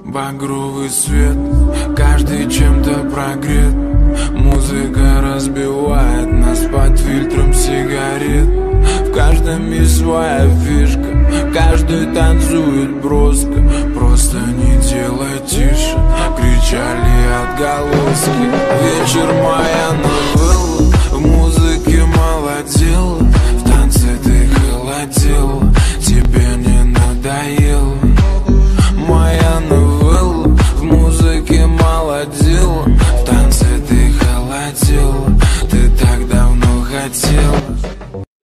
Багровый свет, каждый чем-то прогрет. Музыка разбивает нас под фильтром сигарет. В каждом есть своя фишка, каждый танцует броско. Просто не делай тише, кричали отголоски. Вечер мая